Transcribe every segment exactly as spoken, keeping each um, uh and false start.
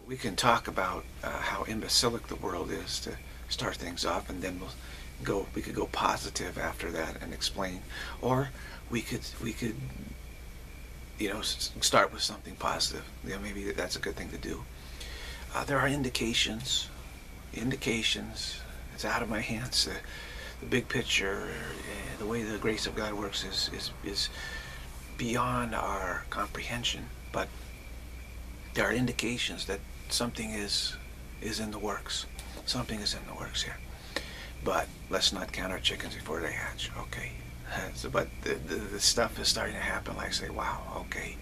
we can talk about uh, how imbecilic the world is to start things off, and then we'll go. We could go positive after that and explain, or we could we could you know start with something positive. You know, maybe that's a good thing to do. Uh, there are indications, indications. It's out of my hands. Uh, the big picture, uh, the way the grace of God works is is is beyond our comprehension. But there are indications that something is is in the works. Something is in the works here. But let's not count our chickens before they hatch. Okay. So, but the, the, the stuff is starting to happen. Like, say, wow, okay.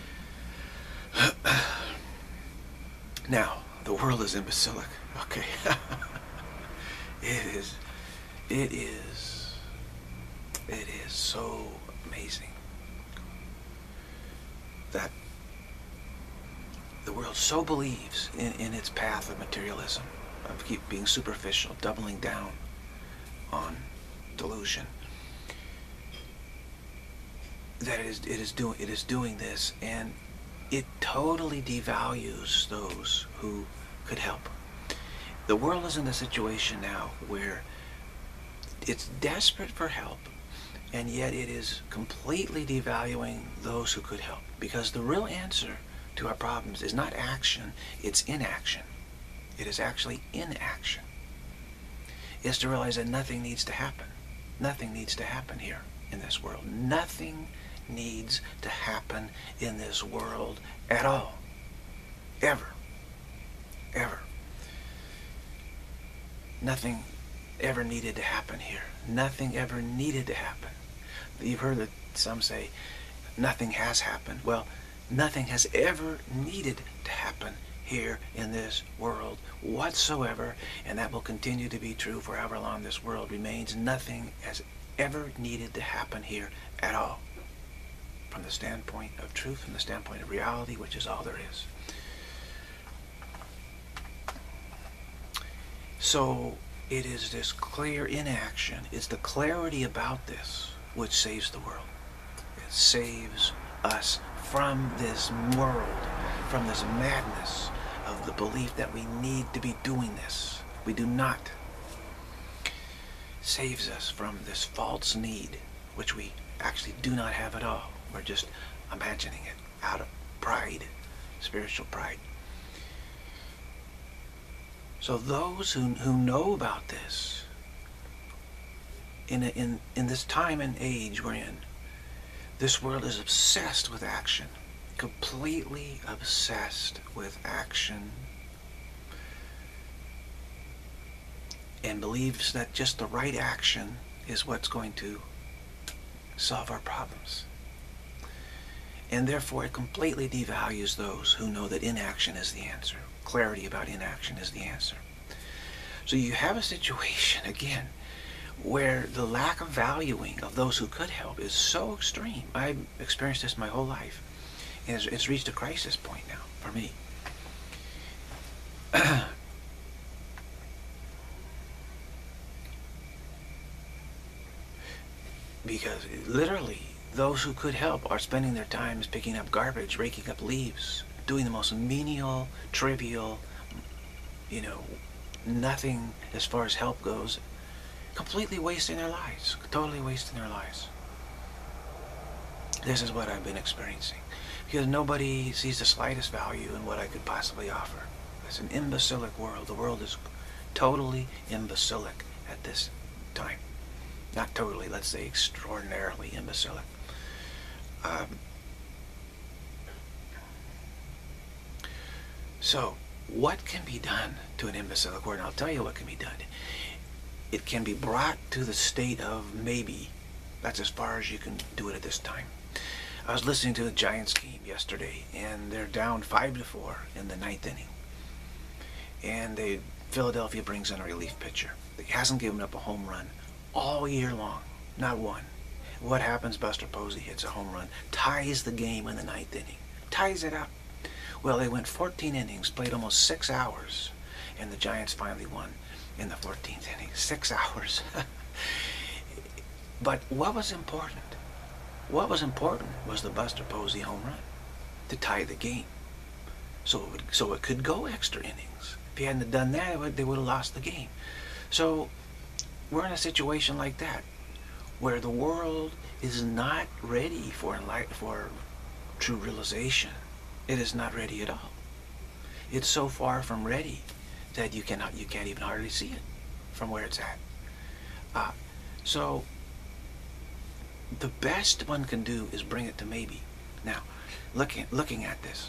Now, the world is imbecilic. Okay. It is, it is, it is so amazing that the world so believes in, in its path of materialism, of keep being superficial, doubling down on delusion, that it is, it is doing it is doing this, and it totally devalues those who could help. The world is in a situation now where it's desperate for help, and yet it is completely devaluing those who could help, because the real answer to our problems is not action, it's inaction. It is actually inaction. It's to realize that nothing needs to happen. Nothing needs to happen here in this world. Nothing needs to happen in this world at all. Ever. Ever. Nothing ever needed to happen here. Nothing ever needed to happen. You've heard that some say nothing has happened. Well, nothing has ever needed to happen here in this world whatsoever, and that will continue to be true for however long this world remains. Nothing has ever needed to happen here at all, from the standpoint of truth, from the standpoint of reality, which is all there is. So it is this clear inaction, it's the clarity about this which saves the world. It saves us from this world, from this madness of the belief that we need to be doing this. We do not. It saves us from this false need, which we actually do not have at all. We're just imagining it out of pride, spiritual pride. So those who, who know about this, in, a, in, in this time and age we're in, this world is obsessed with action, completely obsessed with action, and believes that just the right action is what's going to solve our problems. And therefore it completely devalues those who know that inaction is the answer. Clarity about inaction is the answer. So you have a situation, again, where the lack of valuing of those who could help is so extreme. I've experienced this my whole life. And it's, it's reached a crisis point now for me. Because literally, those who could help are spending their times picking up garbage, raking up leaves, doing the most menial, trivial, you know, nothing as far as help goes, completely wasting their lives, totally wasting their lives. This is what I've been experiencing, because nobody sees the slightest value in what I could possibly offer. It's an imbecilic world. The world is totally imbecilic at this time. Not totally, let's say extraordinarily imbecilic. Um, so, what can be done to an imbecilic world? And I'll tell you what can be done. It can be brought to the state of maybe. That's as far as you can do it at this time. I was listening to the Giants game yesterday, and they're down five to four in the ninth inning. And they, Philadelphia brings in a relief pitcher. He hasn't given up a home run all year long, not one. What happens? Buster Posey hits a home run, ties the game in the ninth inning, ties it up. Well, they went fourteen innings, played almost six hours, and the Giants finally won in the fourteenth inning. Six hours. But what was important? What was important was the Buster Posey home run to tie the game. so it would, so it could go extra innings. If he hadn't done that, it would, they would have lost the game. So we're in a situation like that, where the world is not ready for enlight for true realization. It is not ready at all. It's so far from ready that you cannot, you can't even hardly see it from where it's at. Uh, so the best one can do is bring it to maybe. Now, looking looking at this,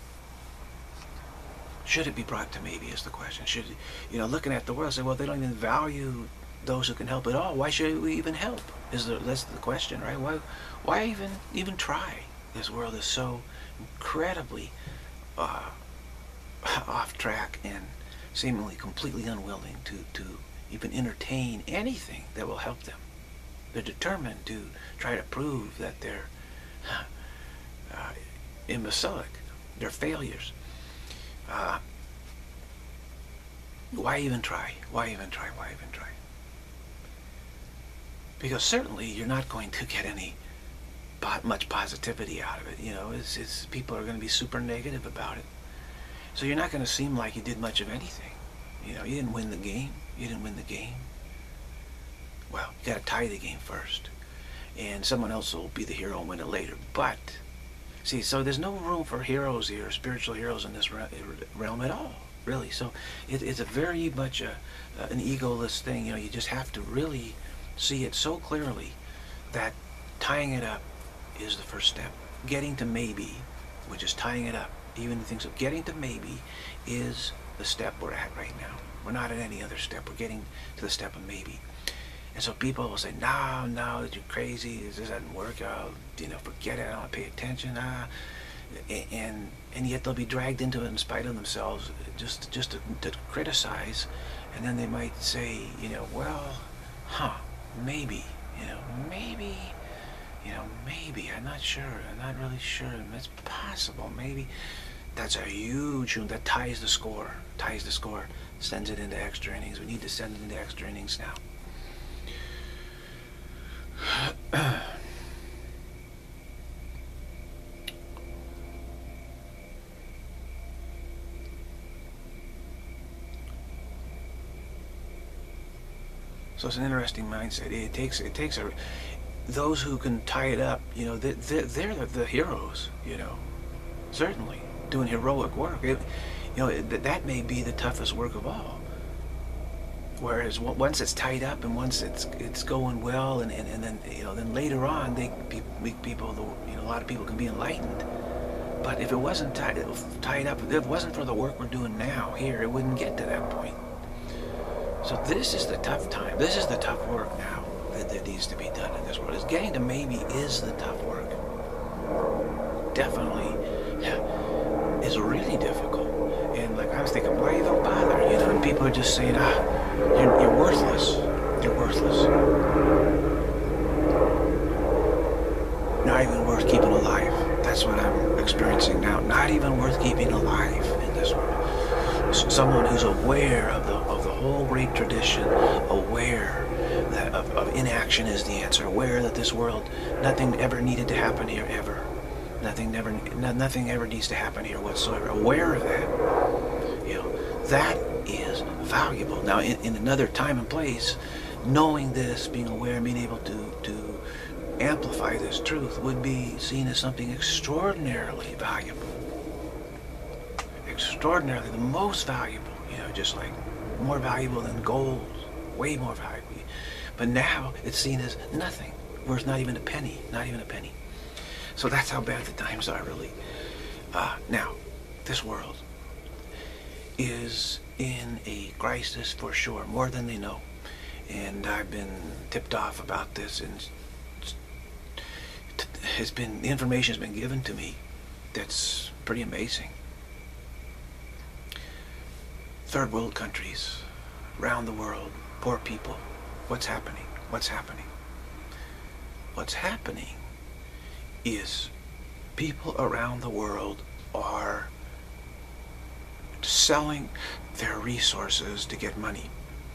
should it be brought to maybe is the question. Should, you know, looking at the world, say, well, they don't even value those who can help at all. Why should we even help? Is the, that's the question, right? Why, why even even try? This world is so incredibly uh, off track and seemingly completely unwilling to, to even entertain anything that will help them. They're determined to try to prove that they're uh, imbecilic, they're failures. Uh, why even try? Why even try? Why even try? Because certainly you're not going to get any much positivity out of it. You know, it's, it's people are going to be super negative about it. So you're not going to seem like you did much of anything. You know, you didn't win the game. You didn't win the game. Well, you got to tie the game first, and someone else will be the hero and win it later. But see, so there's no room for heroes here, spiritual heroes in this realm at all, really. So it, it's a very much a, an egoless thing. You know, you just have to really see it so clearly that tying it up is the first step. Getting to maybe, which is tying it up, even the things of getting to maybe, is the step we're at right now. We're not at any other step. We're getting to the step of maybe. And so people will say, no, no, you're crazy. This doesn't work. I'll, you know, forget it. I don't pay attention. Ah. And and yet they'll be dragged into it in spite of themselves, just just to, to criticize. And then they might say, you know, well, huh, maybe, you know, maybe. You know, maybe, I'm not sure, I'm not really sure, it's possible, maybe. That's a huge, that ties the score, ties the score, sends it into extra innings. We need to send it into extra innings now. So it's an interesting mindset. It takes, it takes a, those who can tie it up, you know, they're, they're the, the heroes, you know, certainly, doing heroic work. It, you know, it, that may be the toughest work of all. Whereas once it's tied up and once it's it's going well, and, and, and then, you know, then later on, they people, you know, a lot of people can be enlightened. But if it wasn't tied, tied up, if it wasn't for the work we're doing now here, it wouldn't get to that point. So this is the tough time. This is the tough work now that, that needs to be done in this world. Is getting to maybe is the tough work. Definitely, yeah, is really difficult. And like I was thinking, why even bother? You know, and people are just saying, ah, you're, you're worthless. You're worthless. Not even worth keeping alive. That's what I'm experiencing now. Not even worth keeping alive in this world. Someone who's aware of the of the whole great tradition, aware that of, of inaction is the answer, aware that this world, nothing ever needed to happen here ever. Nothing never, no, nothing ever needs to happen here whatsoever. Aware of that, you know, that is valuable. Now, in, in another time and place, knowing this, being aware, being able to to amplify this truth would be seen as something extraordinarily valuable. Extraordinarily, the most valuable. You know, just like more valuable than gold, way more valuable. But now it's seen as nothing, worth not even a penny, not even a penny. So that's how bad the times are, really. Uh, now, this world is in a crisis for sure, more than they know. And I've been tipped off about this, and it's been, the information has been given to me that's pretty amazing. Third world countries, around the world, poor people. What's happening? What's happening? What's happening is people around the world are selling their resources to get money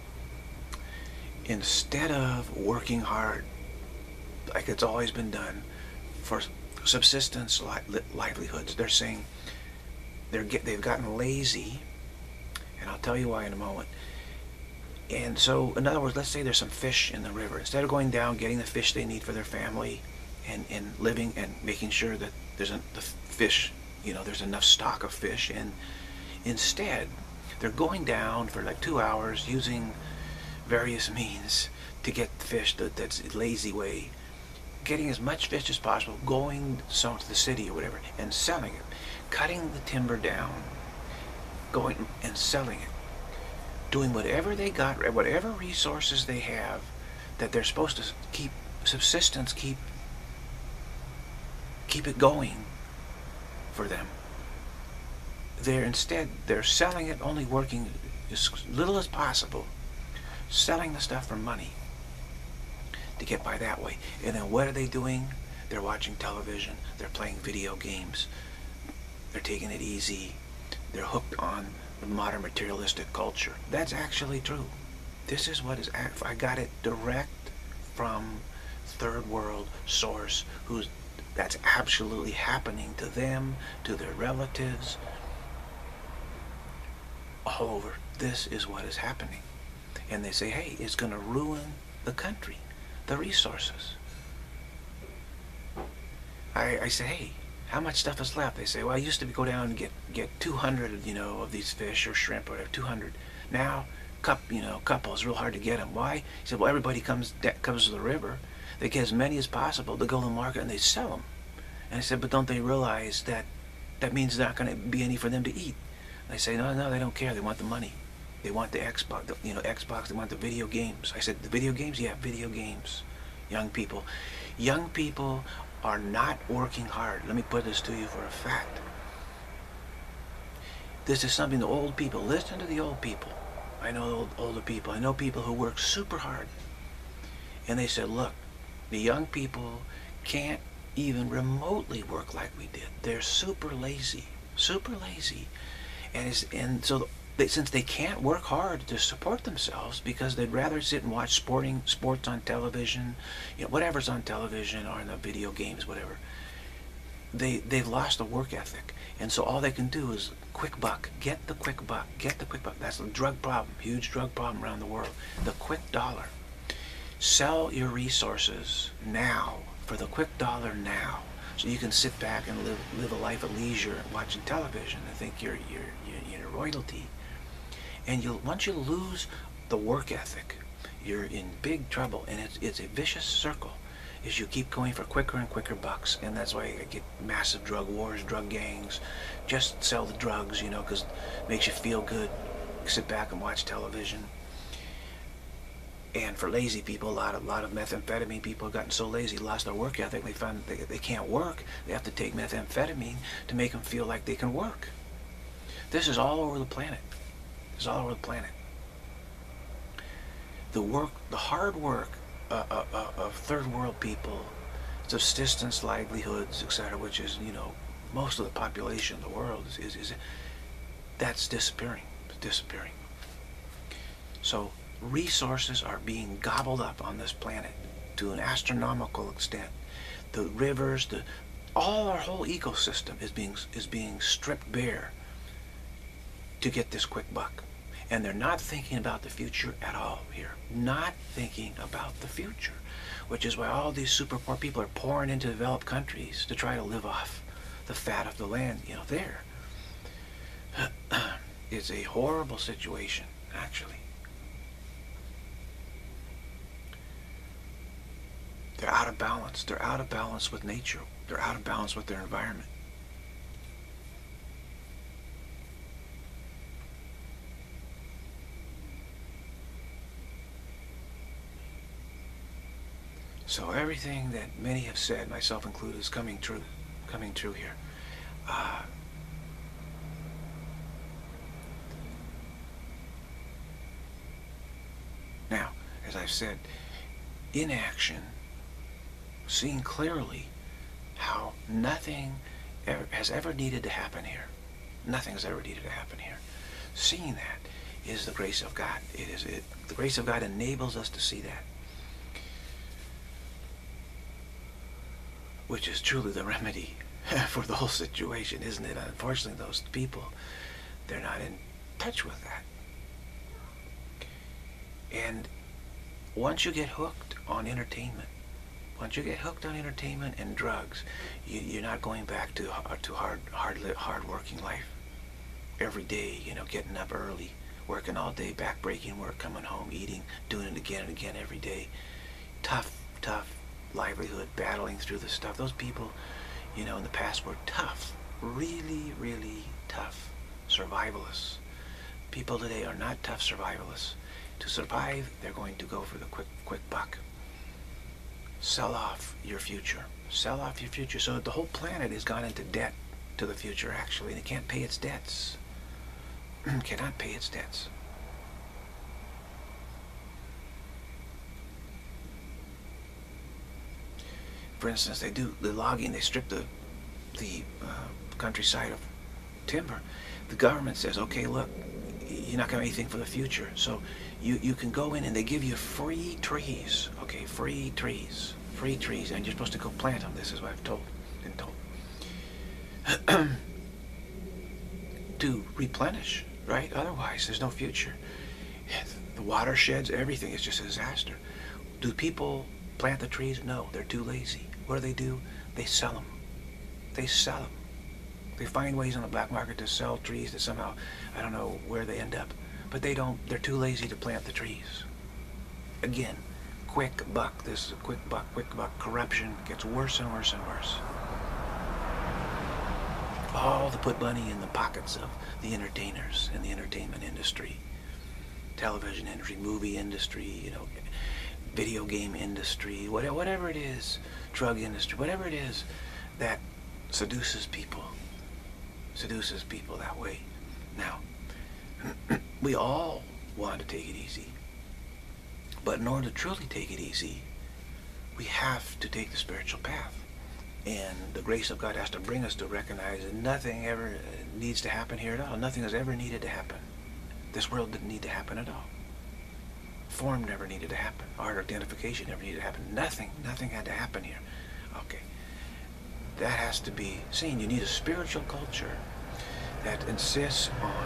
instead of working hard like it's always been done for subsistence li livelihoods. They're saying, they're get, they've gotten lazy, and I'll tell you why in a moment. And so, in other words, let's say there's some fish in the river. Instead of going down, getting the fish they need for their family, and, and living and making sure that there's a, the fish, you know, there's enough stock of fish, and instead, they're going down for like two hours using various means to get fish that, that's a lazy way, getting as much fish as possible, going some to the city or whatever, and selling it, cutting the timber down, going and selling it, doing whatever they got, whatever resources they have that they're supposed to keep subsistence, keep keep it going for them. They're instead, they're selling it, only working as little as possible, selling the stuff for money to get by that way. And then what are they doing? They're watching television, they're playing video games, they're taking it easy, they're hooked on the modern materialistic culture. That's actually true. This is what is, I got it direct from third world source, who's, that's absolutely happening to them, to their relatives, all over. This is what is happening. And they say, hey, it's going to ruin the country, the resources. I, I say, hey, how much stuff is left? They say, well, I used to go down and get, get two hundred, you know, of these fish or shrimp or whatever, two hundred. Now, cup, you know, couple is real hard to get them. Why? He said, well, everybody comes, comes to the river. They get as many as possible to go to the market and they sell them. And I said, but don't they realize that that means there's not going to be any for them to eat? They say, no, no, they don't care. They want the money. They want the Xbox, the, you know, Xbox. They want the video games. I said, the video games? Yeah, video games. Young people. Young people are not working hard. Let me put this to you for a fact. This is something the old people, listen to the old people. I know old, older people. I know people who work super hard. And they said, look, the young people can't even remotely work like we did. They're super lazy. Super lazy. And, it's, and so they, since they can't work hard to support themselves because they'd rather sit and watch sporting sports on television, you know, whatever's on television or in the video games, whatever, they, they've lost the work ethic. And so all they can do is quick buck, get the quick buck, get the quick buck. That's the drug problem, huge drug problem around the world. The quick dollar. Sell your resources now for the quick dollar now. So you can sit back and live live a life of leisure watching television and think you're you're you're, you're royalty. And you once you lose the work ethic, you're in big trouble, and it's it's a vicious circle. Is you keep going for quicker and quicker bucks, and that's why I get massive drug wars, drug gangs. Just sell the drugs, you know, because it makes you feel good. Sit back and watch television. And for lazy people, a lot of, lot of methamphetamine people have gotten so lazy, lost their work ethic, they find they, they can't work. They have to take methamphetamine to make them feel like they can work. This is all over the planet. It's all over the planet. The work, the hard work uh, uh, uh, of third world people, subsistence, livelihoods, et cetera, which is, you know, most of the population of the world, is, is, is that's disappearing. It's disappearing. So resources are being gobbled up on this planet to an astronomical extent. The rivers, the all our whole ecosystem is being is being stripped bare to get this quick buck. And they're not thinking about the future at all here. Not thinking about the future. Which is why all these super poor people are pouring into developed countries to try to live off the fat of the land, you know, there. It's a horrible situation, actually. They're out of balance. They're out of balance with nature. They're out of balance with their environment. So everything that many have said, myself included, is coming true. Coming true here. Uh, now, as I've said, inaction, seeing clearly how nothing ever, has ever needed to happen here. Nothing has ever needed to happen here. Seeing that is the grace of God. It is it. The grace of God enables us to see that, which is truly the remedy for the whole situation, isn't it? Unfortunately, those people, they're not in touch with that. And once you get hooked on entertainment, once you get hooked on entertainment and drugs, you, you're not going back to to hard, hard, hard working life. Every day, you know, getting up early, working all day, back-breaking work, coming home, eating, doing it again and again every day. Tough, tough livelihood, battling through the stuff. Those people, you know, in the past were tough, really, really tough survivalists. People today are not tough survivalists. To survive, they're going to go for the quick, quick buck. Sell off your future. Sell off your future. So the whole planet has gone into debt to the future, actually, and it can't pay its debts. Cannot pay its debts. For instance, they do the logging. They strip the the uh, countryside of timber. The government says, okay, look, you're not going to have anything for the future, so you you can go in and they give you free trees. Okay, free trees, free trees, and you're supposed to go plant them. This is what I've told, been told. To replenish, right? Otherwise, there's no future. The watersheds, everything is just a disaster. Do people plant the trees? No, they're too lazy. What do they do? They sell them. They sell them. They find ways on the black market to sell trees that somehow, I don't know where they end up, but they don't, they're too lazy to plant the trees. Again, quick buck. This is a quick buck, quick buck. Corruption gets worse and worse and worse. All to put money in the pockets of the entertainers in the entertainment industry, television industry, movie industry, you know, video game industry, whatever, whatever it is, drug industry, whatever it is that seduces people, seduces people that way. Now, we all want to take it easy, but in order to truly take it easy, we have to take the spiritual path. And the grace of God has to bring us to recognize that nothing ever needs to happen here at all. Nothing has ever needed to happen. This world didn't need to happen at all. Form never needed to happen. Art identification never needed to happen. Nothing, nothing had to happen here. Okay. That has to be seen. You need a spiritual culture that insists on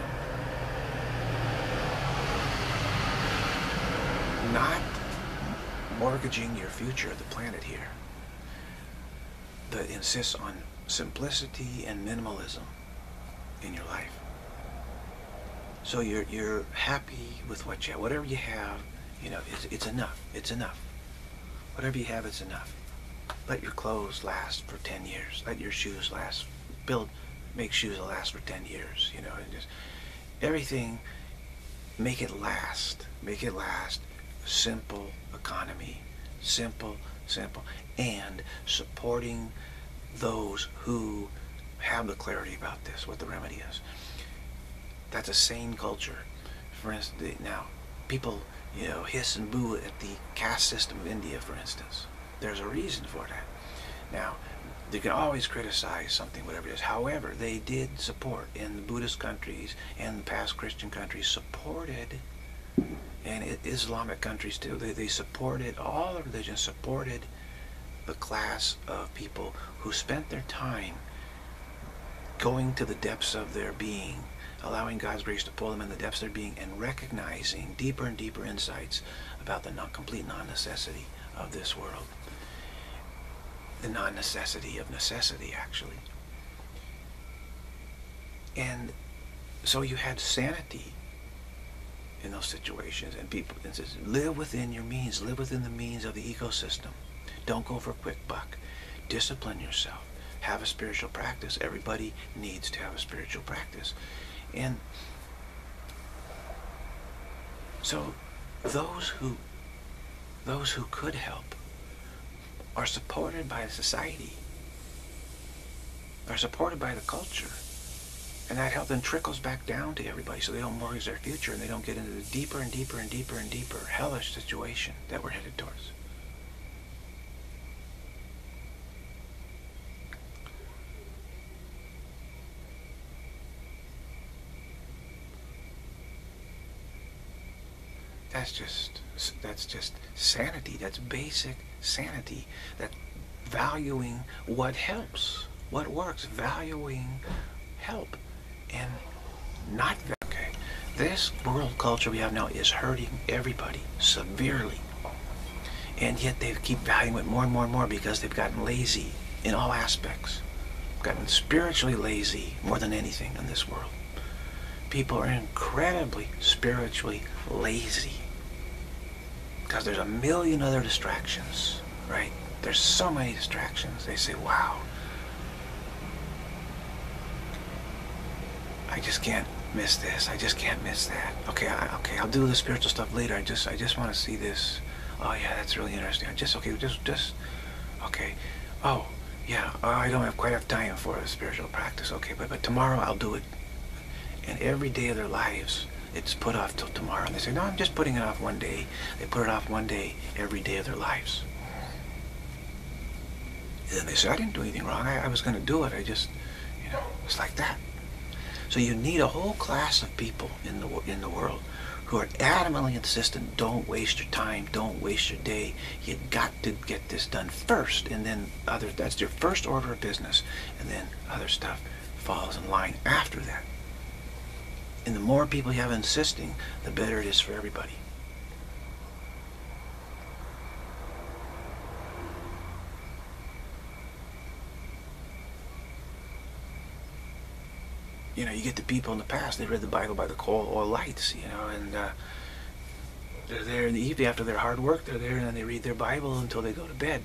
not mortgaging your future of the planet here, that insists on simplicity and minimalism in your life. So you're you're happy with what you have. Whatever you have, you know, it's, it's enough. It's enough. Whatever you have, it's enough. Let your clothes last for ten years. Let your shoes last. Build, make shoes that last for ten years. You know, and just everything. Make it last. Make it last. Simple economy. Simple. Simple, and supporting those who have the clarity about this, what the remedy is. That's a sane culture. For instance, now, people, you know, hiss and boo at the caste system of India, for instance. There's a reason for that. Now, they can always criticize something, whatever it is. However, they did support, in the Buddhist countries and the past Christian countries, supported, and Islamic countries too, they, they supported, all the religions supported the class of people who spent their time going to the depths of their being, allowing God's grace to pull them in the depths of their being, and recognizing deeper and deeper insights about the non complete non-necessity of this world. The non-necessity of necessity, actually. And so you had sanity in those situations, and people, it says, live within your means, live within the means of the ecosystem. Don't go for a quick buck. Discipline yourself. Have a spiritual practice. Everybody needs to have a spiritual practice. And so those who those who could help are supported by society, are supported by the culture. And that help then trickles back down to everybody, so they don't mortgage their future and they don't get into the deeper and deeper and deeper and deeper hellish situation that we're headed towards. That's just that's just sanity. That's basic sanity. That valuing what helps. what works, valuing help and not value. Okay, this world culture we have now is hurting everybody severely, and yet they keep valuing it more and more and more because they've gotten lazy in all aspects, gotten spiritually lazy more than anything in this world. People are incredibly spiritually lazy because there's a million other distractions, right? There's so many distractions. They say, wow, I just can't miss this. I just can't miss that. Okay, I, okay, I'll do the spiritual stuff later. I just, I just want to see this. Oh yeah, that's really interesting. I just, okay, just, just, okay. Oh yeah, oh, I don't have quite enough time for a spiritual practice. Okay, but but tomorrow I'll do it. And every day of their lives, it's put off till tomorrow. And they say, no, I'm just putting it off one day. They put it off one day every day of their lives. And then they say, I didn't do anything wrong. I, I was going to do it. I just, you know, it's like that. So you need a whole class of people in the in the world who are adamantly insistent, don't waste your time, don't waste your day. You got to get this done first, and then other, that's your first order of business, and then other stuff falls in line after that. And the more people you have insisting, the better it is for everybody. You know, you get the people in the past, they read the Bible by the coal oil lights, you know, and uh, they're there in the evening after their hard work, they're there and then they read their Bible until they go to bed.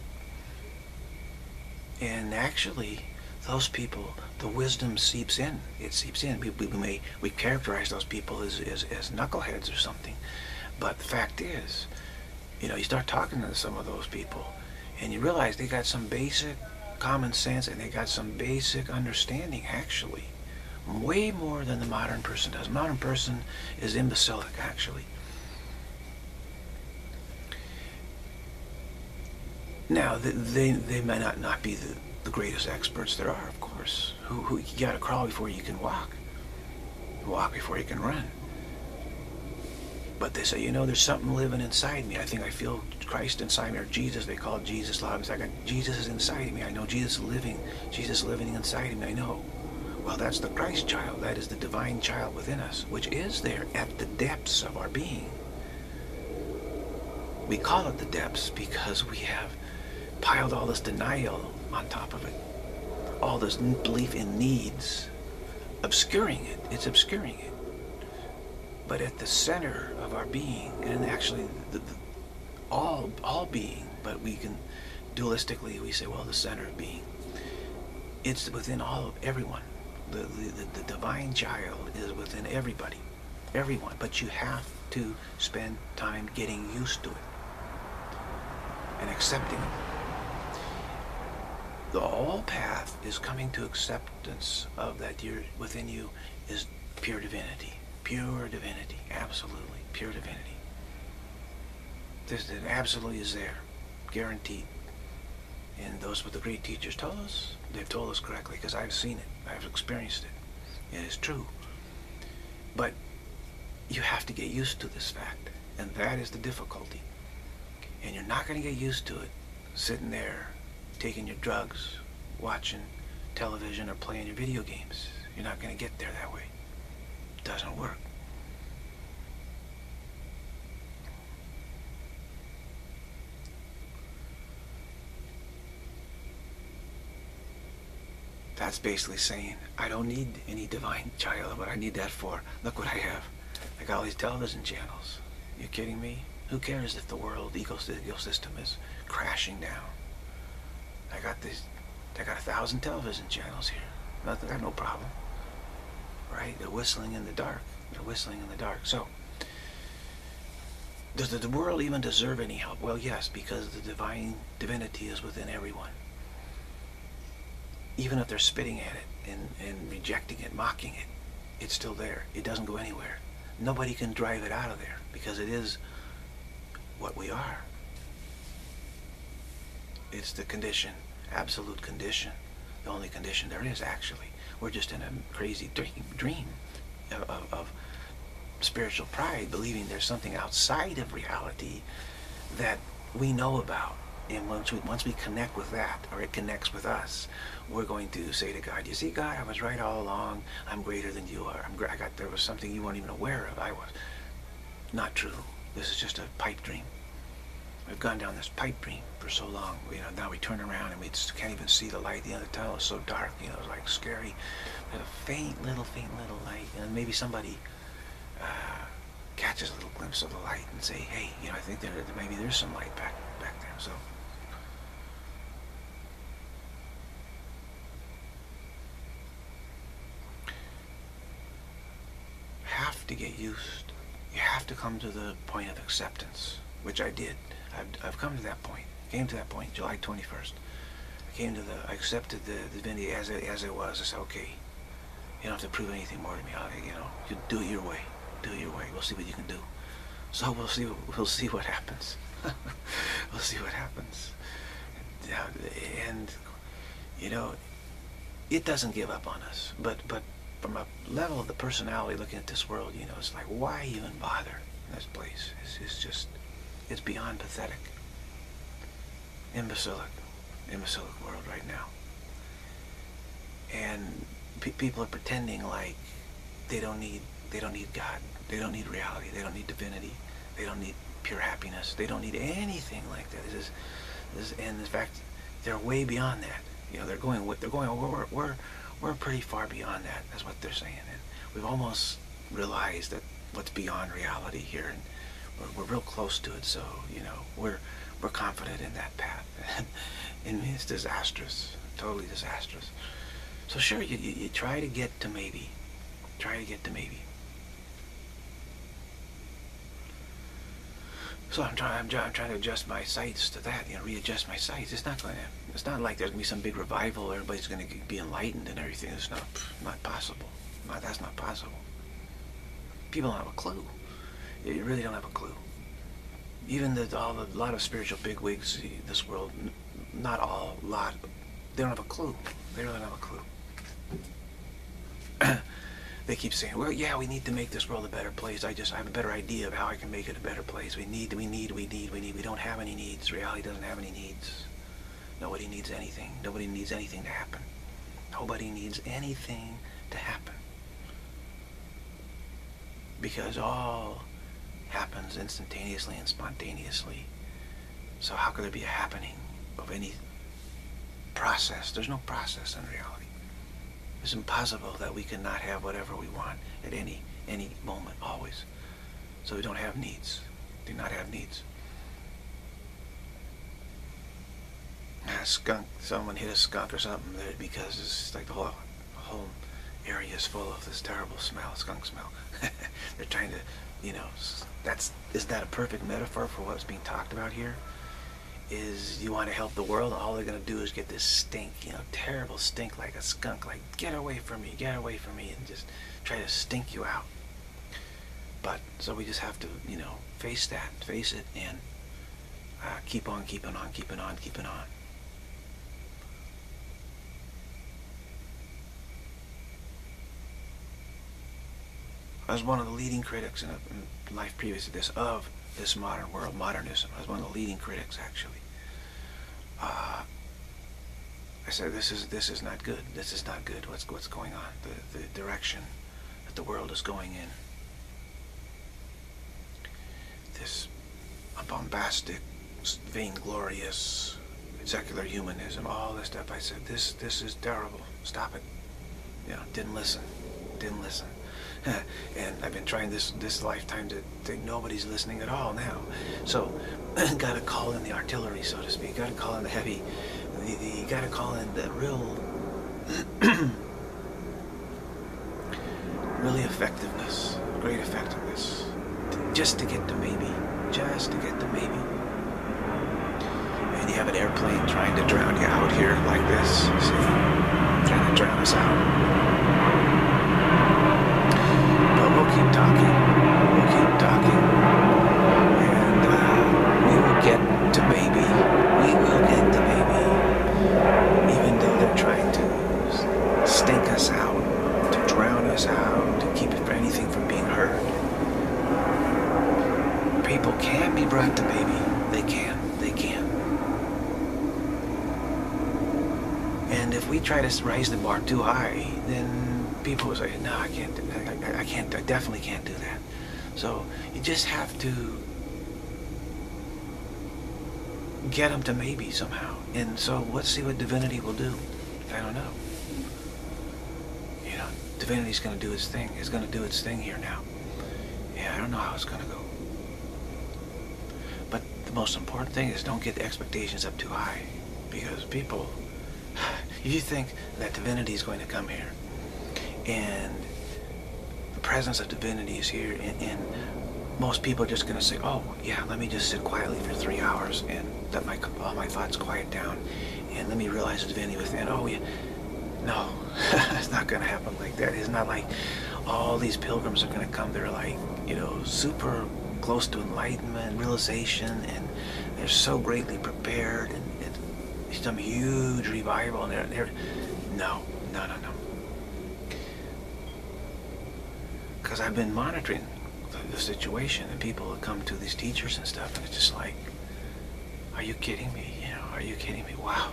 And actually, those people, the wisdom seeps in. It seeps in. We, we, we may we characterize those people as, as, as knuckleheads or something. But the fact is, you know, you start talking to some of those people and you realize they got some basic common sense and they got some basic understanding, actually. Way more than the modern person does. Modern person is imbecilic, actually. Now, they, they may not, not be the, the greatest experts there are, of course. Who, who you gotta crawl before you can walk. Walk before you can run. But they say, you know, there's something living inside me. I think I feel Christ inside me, or Jesus. They call it Jesus. A lot of times I got Jesus is inside me. I know Jesus is living. Jesus is living inside of me. I know. Well, that's the Christ child. That is the divine child within us, which is there at the depths of our being. We call it the depths because we have piled all this denial on top of it. All this belief in needs, obscuring it. It's obscuring it. But at the center of our being, and actually the, the, all, all being, but we can, dualistically, we say, well, the center of being. It's within all of everyone. The, the, the divine child is within everybody, everyone, but you have to spend time getting used to it and accepting it. The whole path is coming to acceptance of that you're, within you is pure divinity, pure divinity, absolutely, pure divinity. This, it absolutely is there, guaranteed. And those what the great teachers told us, they've told us correctly, because I've seen it, I've experienced it. It is true. But you have to get used to this fact, and that is the difficulty. And you're not going to get used to it sitting there, taking your drugs, watching television, or playing your video games. You're not going to get there that way. It doesn't work. That's basically saying, I don't need any divine child. What I need that for? Look what I have. I got all these television channels. You kidding me? Who cares if the world ecosystem is crashing down? I got this. I got a thousand television channels here. Nothing. I got no problem. Right? They're whistling in the dark. They're whistling in the dark. So, does the world even deserve any help? Well, yes, because the divine divinity is within everyone. Even if they're spitting at it and, and rejecting it, mocking it, it's still there. It doesn't go anywhere. Nobody can drive it out of there because it is what we are. It's the condition, absolute condition, the only condition there is, actually. We're just in a crazy dream, dream of, of, of spiritual pride, believing there's something outside of reality that we know about and once we, once we connect with that, or it connects with us, we're going to say to God, you see, God, I was right all along. I'm greater than you are. I'm I got, there was something you weren't even aware of. I was. Not true. This is just a pipe dream. We've gone down this pipe dream for so long. You know, now we turn around and we just can't even see the light at the end of the tunnel. It's so dark, you know, it's like scary. There's a faint little, faint little light. And maybe somebody uh, catches a little glimpse of the light and say, hey, you know, I think there maybe there's some light back back there. So have to get used. You have to come to the point of acceptance, which I did. I've, I've come to that point. I came to that point July twenty-first. I came to the, I accepted the, the divinity as it, as it was. I said, okay, you don't have to prove anything more to me. I, you know, you do it your way. Do it your way. We'll see what you can do. So we'll see, we'll see what happens. We'll see what happens. And, you know, it doesn't give up on us, but, but, from a level of the personality looking at this world, you know, it's like, why even bother in this place? It's, it's just, it's beyond pathetic. Imbecilic, imbecilic world right now. And pe people are pretending like they don't need, they don't need God. They don't need reality. They don't need divinity. They don't need pure happiness. They don't need anything like that. This is, this is, and in fact, they're way beyond that. You know, they're going, they're going, we're, we're, we're pretty far beyond that. That's what they're saying. And we've almost realized that what's beyond reality here, and we're, we're real close to it. So, you know, we're we're confident in that path. And it's disastrous, totally disastrous. So sure, you, you, you try to get to maybe, try to get to maybe. So I'm trying, I'm, I'm trying to adjust my sights to that, you know, readjust my sights. It's not going to, it's not like there's going to be some big revival, everybody's going to be enlightened and everything. It's not, not possible. Not, that's not possible. People don't have a clue. You really don't have a clue. Even the, all the, a lot of spiritual bigwigs in this world, not all, a lot, they don't have a clue. They really don't have a clue. They keep saying, well, yeah, we need to make this world a better place. I just I have a better idea of how I can make it a better place. We need, we need, we need, we need. We don't have any needs. Reality doesn't have any needs. Nobody needs anything. Nobody needs anything to happen. Nobody needs anything to happen. Because all happens instantaneously and spontaneously. So how could there be a happening of any process? There's no process in reality. It's impossible that we cannot have whatever we want at any any moment, always. So we don't have needs. Do not have needs. A skunk, someone hit a skunk or something there because it's like the whole, the whole area is full of this terrible smell, skunk smell. They're trying to, you know, that's, isn't that a perfect metaphor for what's being talked about here? Is you want to help the world, all they're going to do is get this stink, you know, terrible stink like a skunk, like, get away from me, get away from me, and just try to stink you out. But, so we just have to, you know, face that, face it, and uh, keep on, keeping on, keeping on, keeping on. I was one of the leading critics in, a, in life previous to this of this modern world, modernism. I was one of the leading critics, actually. Uh, I said, this is this is not good. This is not good. What's what's going on? The the direction that the world is going in. This bombastic, vainglorious, secular humanism, all this stuff. I said, this this is terrible. Stop it. You know, didn't listen. Didn't listen. And I've been trying this this lifetime to think nobody's listening at all now. So, got to call in the artillery, so to speak. Got to call in the heavy. The, the, you got to call in the real, really effectiveness, great effectiveness, just to get to maybe, just to get to maybe. And you have an airplane trying to drown you out here like this, see, trying to drown us out. We'll keep talking, we'll keep talking, and uh, we will get to baby, we will get to baby, even though they're trying to stink us out, to drown us out, to keep it for anything from being heard. People can be brought to baby, they can, they can. try to raise the bar too high, then people will say, no, I can't do that. I, I can't, I definitely can't do that. So you just have to get them to maybe somehow. And so let's see what divinity will do. I don't know. You know, divinity's going to do its thing. It's going to do its thing here now. Yeah, I don't know how it's going to go. But the most important thing is don't get the expectations up too high. Because people, you think that divinity is going to come here. And the presence of divinity is here. And, and most people are just going to say, oh, yeah, let me just sit quietly for three hours and let my, all my thoughts quiet down. And let me realize the divinity within. Oh, yeah. No, it's not going to happen like that. It's not like all these pilgrims are going to come. They're like, you know, super close to enlightenment, realization, and they're so greatly prepared, and it's some huge revival. And they're, they're no, no, no, no. Because I've been monitoring the, the situation, and people that come to these teachers and stuff, and it's just like, are you kidding me? You know, are you kidding me? Wow.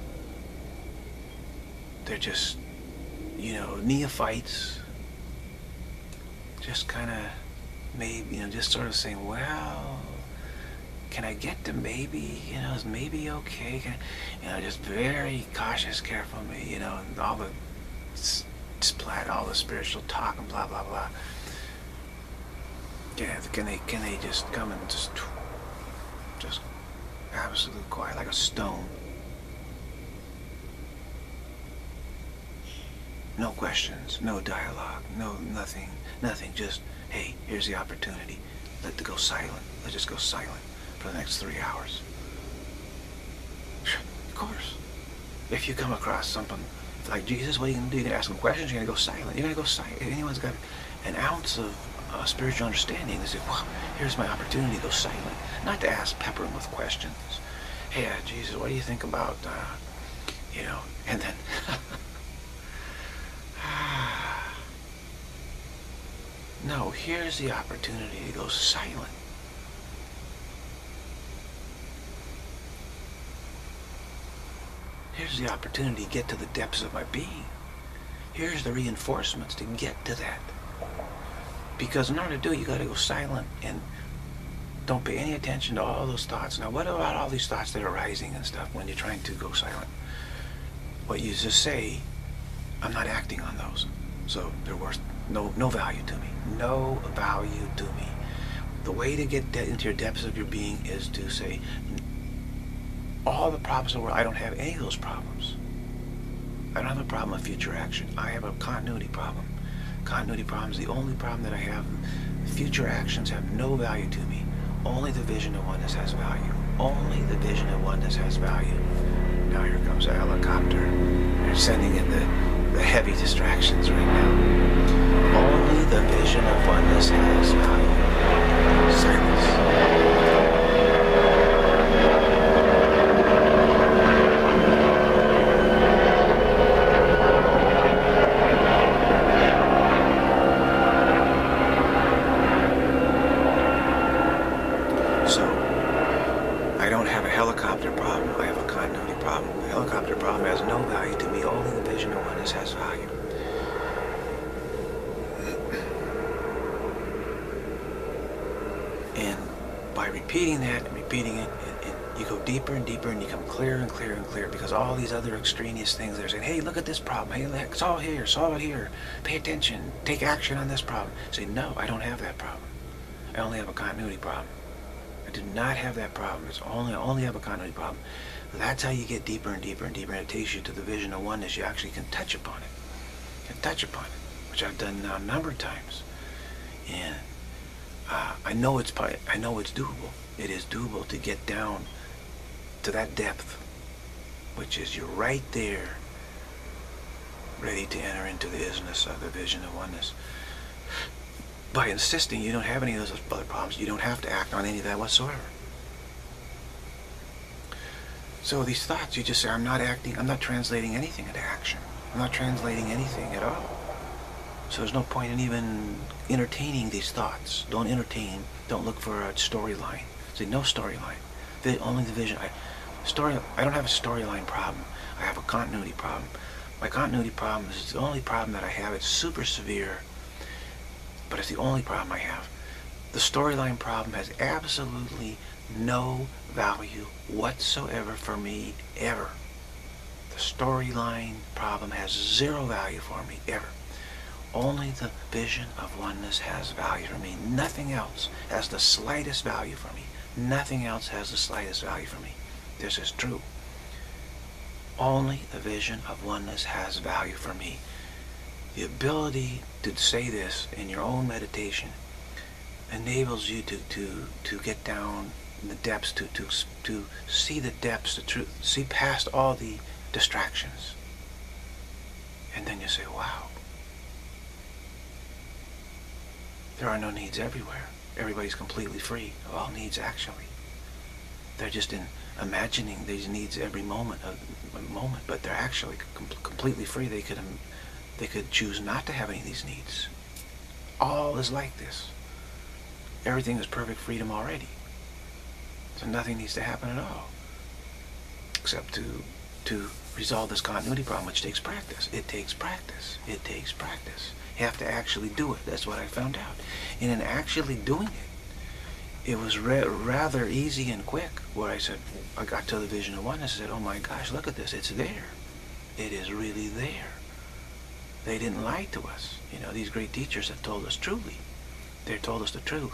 They're just, you know, neophytes, just kind of, maybe, you know, just sort of saying, well, can I get to maybe, you know, is maybe okay? Can, you know, just very cautious, careful, me, you know, and all the splat, all the spiritual talk and blah, blah, blah. Yeah, can they, can they just come and just, just absolute quiet, like a stone? No questions, no dialogue, no nothing, nothing. Just, hey, here's the opportunity. Let it go silent. Let's just go silent for the next three hours. Of course. If you come across something like Jesus, what are you going to do? You're going to ask them questions, you're going to go silent. You're going to go silent. If anyone's got an ounce of uh, spiritual understanding, they say, well, here's my opportunity to go silent. Not to ask, pepper them with questions. Hey, uh, Jesus, what do you think about, uh, you know, and then... No, here's the opportunity to go silent. Here's the opportunity to get to the depths of my being. Here's the reinforcements to get to that. Because in order to do it, you got to go silent and don't pay any attention to all those thoughts. Now, what about all these thoughts that are rising and stuff when you're trying to go silent? What you just say, I'm not acting on those. So they're worth no no value to me. No value to me. The way to get into your depths of your being is to say, all the problems in the world, I don't have any of those problems. I don't have a problem of future action. I have a continuity problem. Continuity problem is the only problem that I have. Future actions have no value to me. Only the vision of oneness has value. Only the vision of oneness has value. Now here comes a helicopter. They're sending in the, the heavy distractions right now. Only the vision of oneness has value. Silence. So, I don't have a helicopter problem. I have a continuity problem. The helicopter problem has no value to me. Only the vision of oneness has value. And by repeating that and repeating it, it, it, you go deeper and deeper and you come clearer and clearer and clearer, because all these other extraneous things, they're saying, hey, look at this problem. Hey, it's all here. Solve it here. Pay attention. Take action on this problem. Say, no, I don't have that problem. I only have a continuity problem. I do not have that problem. It's only, I only have a continuity problem. That's how you get deeper and deeper and deeper, and it takes you to the vision of oneness. You actually can touch upon it. You can touch upon it, which I've done now a number of times. And Uh, I know it's I know it's doable. It is doable to get down to that depth, which is you're right there, ready to enter into the isness of the vision of oneness. By insisting you don't have any of those other problems, you don't have to act on any of that whatsoever. So these thoughts, you just say, I'm not acting, I'm not translating anything into action. I'm not translating anything at all. So there's no point in even entertaining these thoughts. Don't entertain. Don't look for a storyline. Say no storyline. Only the vision. I, story. I don't have a storyline problem. I have a continuity problem. My continuity problem is the only problem that I have. It's super severe, but it's the only problem I have. The storyline problem has absolutely no value whatsoever for me, ever. The storyline problem has zero value for me, ever. Only the vision of oneness has value for me. Nothing else has the slightest value for me. Nothing else has the slightest value for me. This is true. Only the vision of oneness has value for me. The ability to say this in your own meditation enables you to, to, to get down in the depths, to, to, to see the depths, the truth, see past all the distractions. And then you say, wow, there are no needs everywhere. Everybody's completely free of all needs, actually. They're just in imagining these needs every moment, of moment, but they're actually com completely free. They could, um, they could choose not to have any of these needs. All is like this. Everything is perfect freedom already. So nothing needs to happen at all, except to to resolve this continuity problem, which takes practice. It takes practice. It takes practice. You have to actually do it. That's what I found out. And in actually doing it, it was ra rather easy and quick, where I said, I got to the vision of oneness and said, oh my gosh, look at this. It's there. It is really there. They didn't lie to us. You know, these great teachers have told us truly. They told us the truth.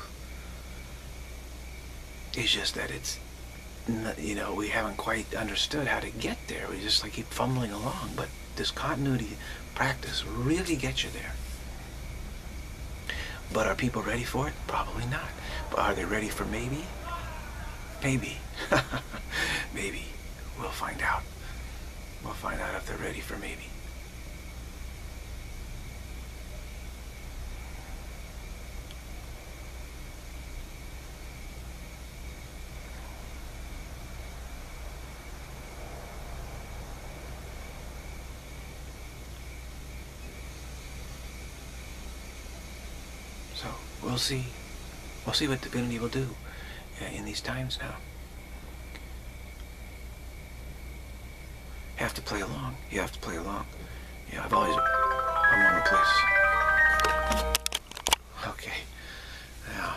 It's just that it's, you know, we haven't quite understood how to get there. We just like keep fumbling along. But this continuity practice really gets you there. But are people ready for it? Probably not. But are they ready for maybe? Maybe. Maybe. We'll find out. We'll find out if they're ready for maybe. So we'll see. We'll see what divinity will do uh, in these times now. You have to play along. You have to play along. Yeah, I've always. I'm on the place. Okay. Now.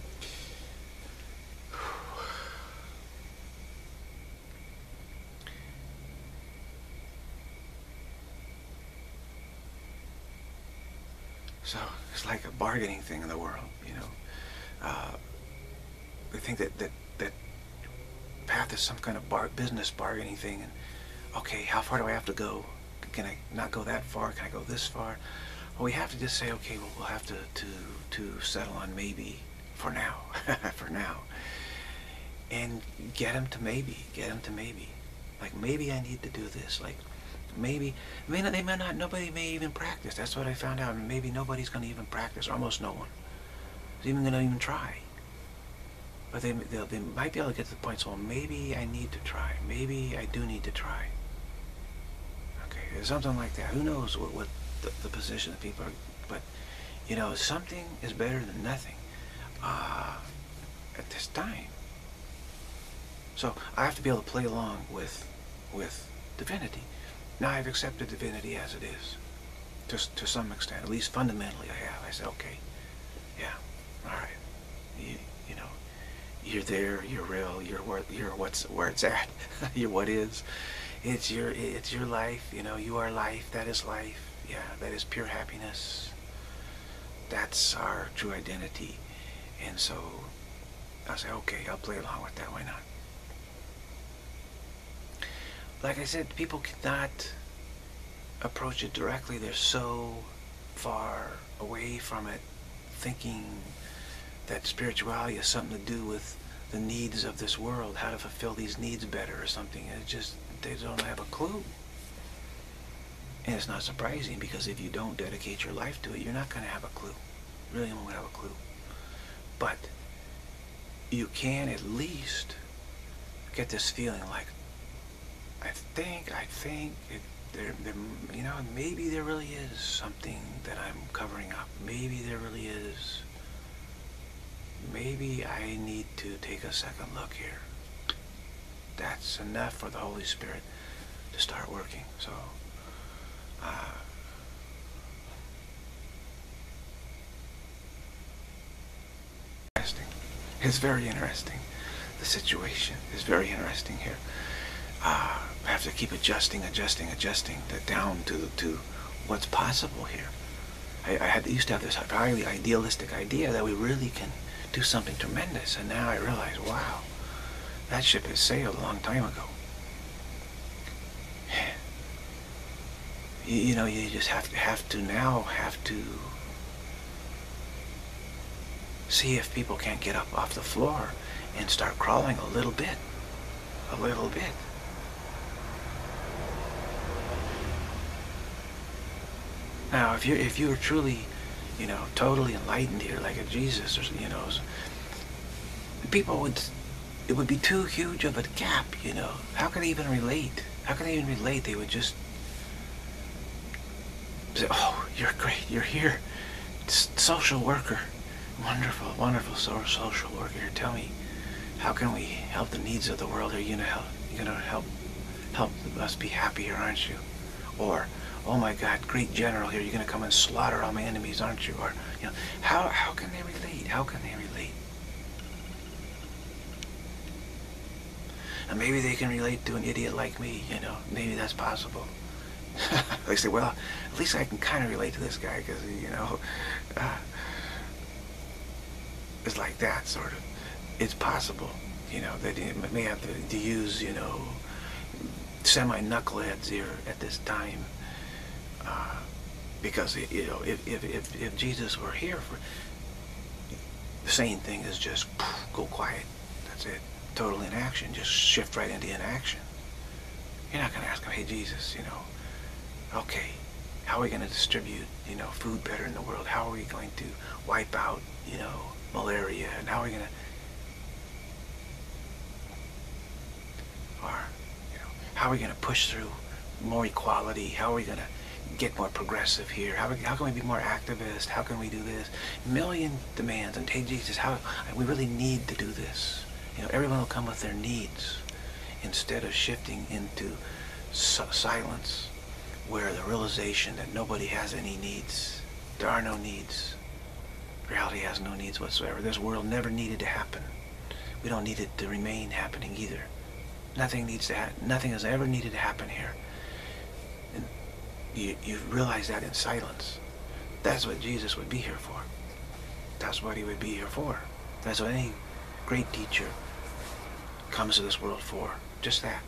So it's like a bargaining thing in the world, you know. Uh, we think that, that that path is some kind of bar business bargaining thing, and okay, how far do I have to go? Can I not go that far? Can I go this far? Well, we have to just say, okay, well, we'll have to to to settle on maybe for now, for now, and get them to maybe, get them to maybe, like maybe I need to do this, like. Maybe, may not, they may not, nobody may even practice. That's what I found out. Maybe nobody's going to even practice, or almost no one is even going to even try. But they, they might be able to get to the point, so well, maybe I need to try. Maybe I do need to try. Okay, something like that. Who knows what, what the, the position of people are, but, you know, something is better than nothing uh, at this time. So I have to be able to play along with, with divinity. Now I've accepted divinity as it is, to, to some extent, at least fundamentally I have. I said, okay, yeah, all right, you, you know, you're there, you're real, you're where, you're what's where it's at, you're what is, it's your, it's your life, you know, you are life, that is life, yeah, that is pure happiness, that's our true identity, and so I say, okay, I'll play along with that, why not? Like I said, people cannot approach it directly. They're so far away from it, thinking that spirituality has something to do with the needs of this world, how to fulfill these needs better or something. It's just, they don't have a clue. And it's not surprising, because if you don't dedicate your life to it, you're not going to have a clue. You really won't have a clue. But you can at least get this feeling like, I think, I think, it, there, there, you know, maybe there really is something that I'm covering up. Maybe there really is. Maybe I need to take a second look here. That's enough for the Holy Spirit to start working. So, Uh, interesting. It's very interesting. The situation is very interesting here. Uh, I have to keep adjusting, adjusting, adjusting that down to to what's possible here. I, I had used to have this highly idealistic idea that we really can do something tremendous, and now I realize, wow, that ship has sailed a long time ago. You, you know, you just have to have to now have to see if people can't get up off the floor and start crawling a little bit, a little bit. Now, if you if you were truly, you know, totally enlightened here, like a Jesus, or you know, people would, it would be too huge of a gap, you know. How can they even relate? How can they even relate? They would just say, "Oh, you're great. You're here, S social worker, wonderful, wonderful so social worker. Here, tell me, how can we help the needs of the world? Are you gonna help? You're gonna help help us be happier, aren't you?" Or, "Oh my God, great general here, you're going to come and slaughter all my enemies, aren't you?" Or, you know, how, how can they relate? How can they relate? And maybe they can relate to an idiot like me, you know, maybe that's possible. They say, well, at least I can kind of relate to this guy because, you know, uh, it's like that, sort of. It's possible, you know, they may have to, to use, you know, semi-knuckleheads here at this time. Uh, because, you know, if, if, if, if Jesus were here, for the same thing is just poof, go quiet. That's it. Total inaction. Just shift right into inaction. You're not going to ask him, hey, Jesus, you know, okay, how are we going to distribute, you know, food better in the world? How are we going to wipe out, you know, malaria? And how are we going to, or, you know, how are we going to push through more equality? How are we going to get more progressive here? How, how can we be more activist? How can we do this? Million demands. And hey, Jesus, how we really need to do this. You know, everyone will come with their needs instead of shifting into silence, where the realization that nobody has any needs. There are no needs. Reality has no needs whatsoever. This world never needed to happen. We don't need it to remain happening either. Nothing needs to happen. Nothing has ever needed to happen here. And you, you realize that in silence. That's what Jesus would be here for. That's what he would be here for. That's what any great teacher comes to this world for. Just that.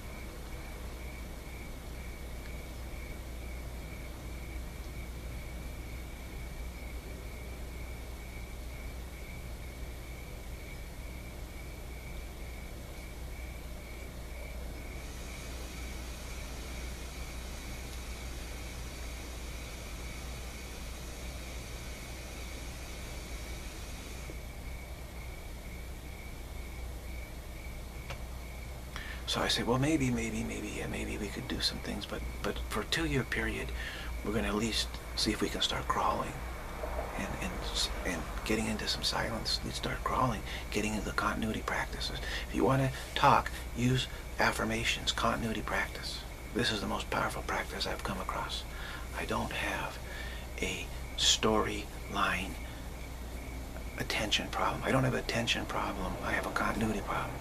So I say, well, maybe, maybe, maybe, yeah, maybe we could do some things, but but for a two-year period, we're going to at least see if we can start crawling, and and and getting into some silence. Let's start crawling, getting into the continuity practices. If you want to talk, use affirmations, continuity practice. This is the most powerful practice I've come across. I don't have a storyline attention problem. I don't have a attention problem. I have a continuity problem.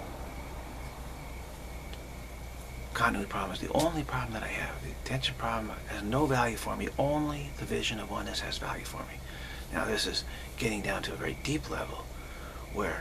Continuity problem is the only problem that I have. The attention problem has no value for me. Only the vision of oneness has value for me. Now this is getting down to a very deep level where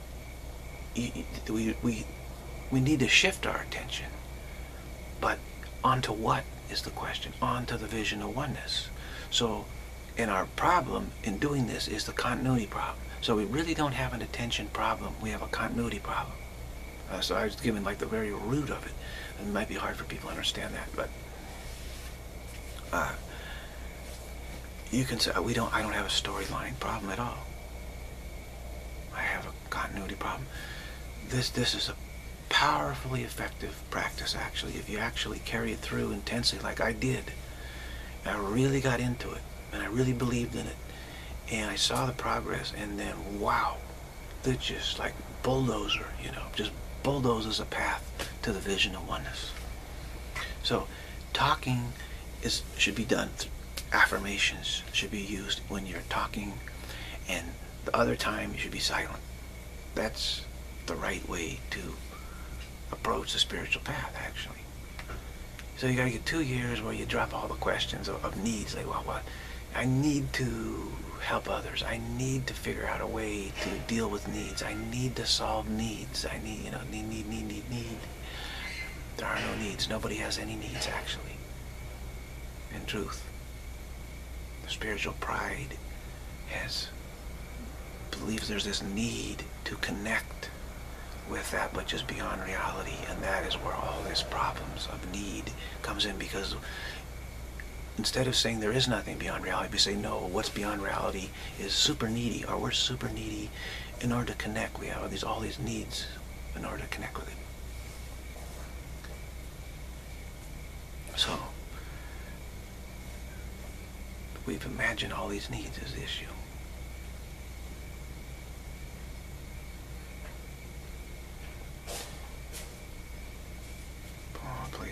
we, we, we need to shift our attention. But onto what is the question? Onto the vision of oneness. So, and our problem in doing this is the continuity problem. So we really don't have an attention problem. We have a continuity problem. Uh, so I was given like the very root of it. It might be hard for people to understand that, but uh, you can say we don't. I don't have a storyline problem at all. I have a continuity problem. This this is a powerfully effective practice, actually, if you actually carry it through intensely, like I did. And I really got into it, and I really believed in it, and I saw the progress, and then wow, it's just like bulldozer, you know, just bulldozes a path to the vision of oneness. So talking is should be done. Affirmations should be used when you're talking, and the other time you should be silent. That's the right way to approach the spiritual path, actually. So you gotta get two years where you drop all the questions of, of needs, like, well, what? I need to help others. I need to figure out a way to deal with needs. I need to solve needs. I need, you know, need, need, need, need, need. There are no needs. Nobody has any needs, actually. In truth, the spiritual pride has believes there's this need to connect with that which is beyond reality, and that is where all these problems of need comes in, because instead of saying there is nothing beyond reality, we say no, what's beyond reality is super needy, or we're super needy in order to connect. We have all these, all these needs in order to connect with it. So we've imagined all these needs as the issue. Oh, please.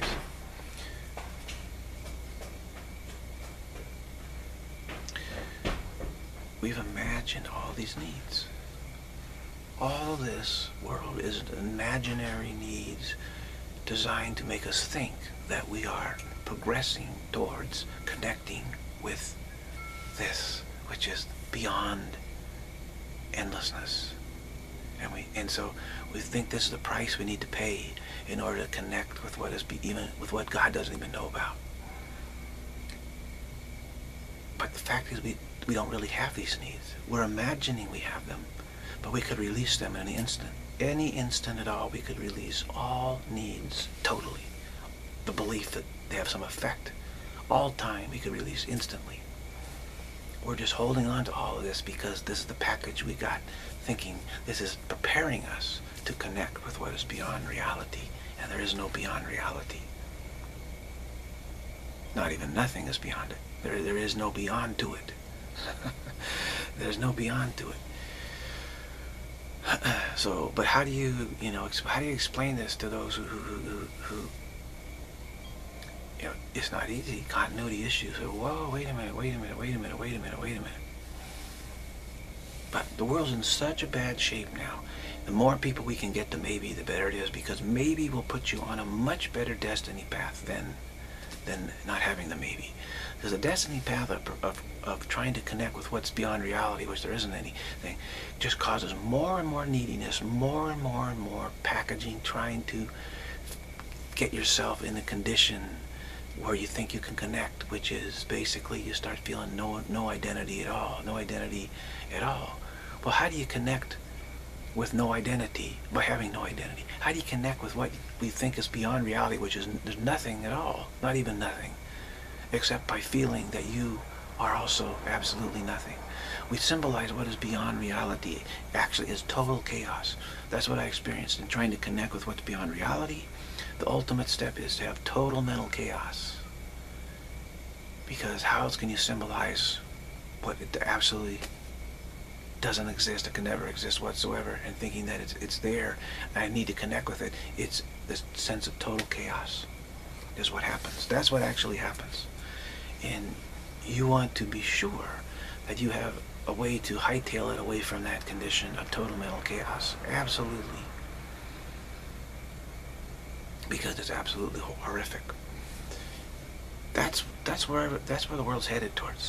We've imagined all these needs. All this world is imaginary needs designed to make us think that we are progressing towards connecting with this which is beyond endlessness. And we and so we think this is the price we need to pay in order to connect with what is be, even with what God doesn't even know about. But the fact is, we we don't really have these needs. We're imagining we have them, but we could release them in an instant. Any instant at all, we could release all needs totally. The belief that they have some effect. All time, we could release instantly. We're just holding on to all of this because this is the package we got, thinking this is preparing us to connect with what is beyond reality, and there is no beyond reality. Not even nothing is beyond it. There, there is no beyond to it. There's no beyond to it. So, but how do you, you know, how do you explain this to those who, who, who, who you know, it's not easy. Continuity issues. So, whoa, wait a minute, wait a minute, wait a minute, wait a minute, wait a minute. But the world's in such a bad shape now. The more people we can get to maybe, the better it is, because maybe will put you on a much better destiny path than than not having the maybe. Because the destiny path of, of, of trying to connect with what's beyond reality, which there isn't anything, just causes more and more neediness, more and more and more packaging, trying to get yourself in a condition where you think you can connect, which is basically you start feeling no, no identity at all, no identity at all. Well, how do you connect with no identity by having no identity? How do you connect with what we think is beyond reality, which is there's nothing at all, not even nothing, except by feeling that you are also absolutely nothing? We symbolize what is beyond reality actually is total chaos. That's what I experienced in trying to connect with what's beyond reality. The ultimate step is to have total mental chaos. Because how else can you symbolize what it absolutely doesn't exist, it can never exist whatsoever, and thinking that it's, it's there, and I need to connect with it? It's this sense of total chaos is what happens. That's what actually happens. And you want to be sure that you have a way to hightail it away from that condition of total mental chaos. Absolutely. Because it's absolutely horrific. That's that's where that's where the world's headed towards.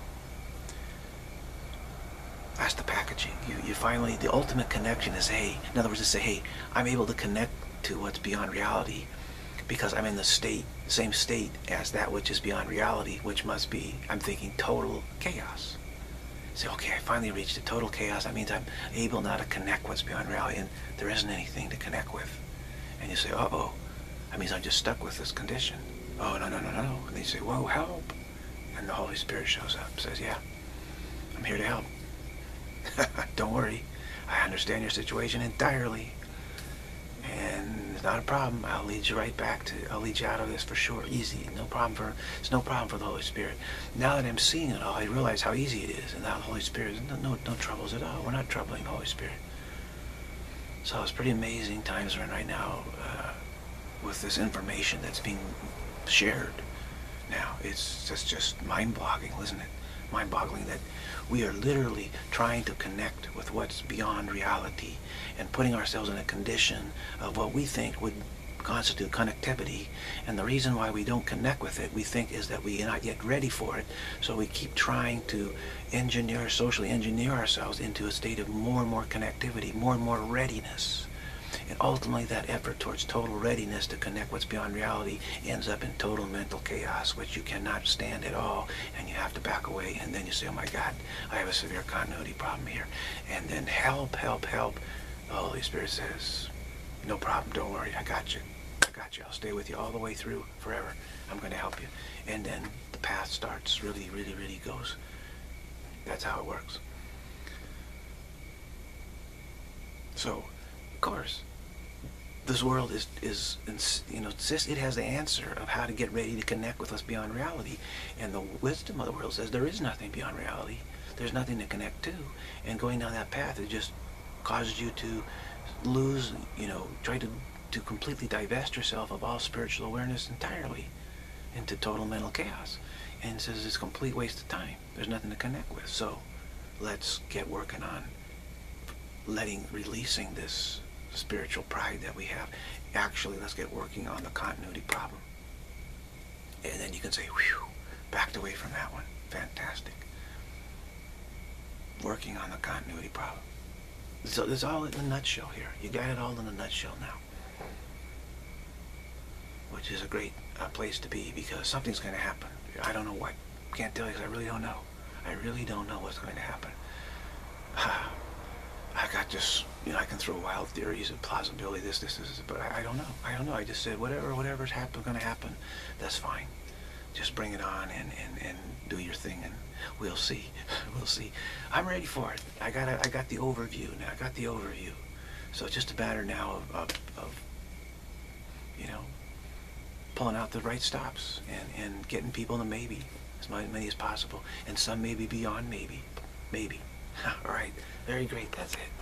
That's the packaging. You you finally, the ultimate connection is, hey, in other words, to say, hey, I'm able to connect to what's beyond reality because I'm in the state, same state as that which is beyond reality, which must be, I'm thinking, total chaos. Say, okay, I finally reached the total chaos. That means I'm able now to connect what's beyond reality, and there isn't anything to connect with. And you say, uh-oh, that means I'm just stuck with this condition. Oh, no, no, no, no. And they say, whoa, help. And the Holy Spirit shows up, says, yeah, I'm here to help. Don't worry. I understand your situation entirely. And it's not a problem. I'll lead you right back to, I'll lead you out of this for sure. Easy. No problem for, it's no problem for the Holy Spirit. Now that I'm seeing it all, I realize how easy it is. And now the Holy Spirit, no, no, no troubles at all. We're not troubling the Holy Spirit. So it's pretty amazing times we're in right now uh, with this information that's being shared now. It's just, just mind-boggling, isn't it? Mind-boggling that we are literally trying to connect with what's beyond reality and putting ourselves in a condition of what we think would constitute connectivity, and the reason why we don't connect with it, we think, is that we are not yet ready for it. So we keep trying to engineer, socially engineer ourselves into a state of more and more connectivity, more and more readiness. And ultimately that effort towards total readiness to connect what's beyond reality ends up in total mental chaos, which you cannot stand at all, and you have to back away, and then you say, oh my God, I have a severe continuity problem here. And then help, help, help. The Holy Spirit says, no problem, don't worry, I got you. I got you. I'll stay with you all the way through forever. I'm going to help you. And then the path starts, really, really, really goes. That's how it works. So, of course, this world is, is you know, it has the answer of how to get ready to connect with us beyond reality. And the wisdom of the world says there is nothing beyond reality. There's nothing to connect to. And going down that path, it just causes you to lose, you know, try to, to completely divest yourself of all spiritual awareness entirely into total mental chaos. And it says it's a complete waste of time. There's nothing to connect with. So let's get working on letting, releasing this spiritual pride that we have. Actually, let's get working on the continuity problem. And then you can say, whew, backed away from that one. Fantastic. Working on the continuity problem. So it's all in a nutshell here. You got it all in a nutshell now. Which is a great uh, place to be, because something's going to happen. I don't know what. Can't tell you because I really don't know. I really don't know what's going to happen. I got just, you know, I can throw wild theories of plausibility, this, this, this, but I, I don't know. I don't know. I just said whatever, whatever's happen, going to happen, that's fine. Just bring it on and, and, and do your thing, and we'll see. We'll see. I'm ready for it. I got a, I got the overview now. I got the overview. So it's just a matter now of, of, of you know, pulling out the right stops and, and getting people to maybe, as many as possible, and some maybe beyond maybe. Maybe. All right. Very great. That's it.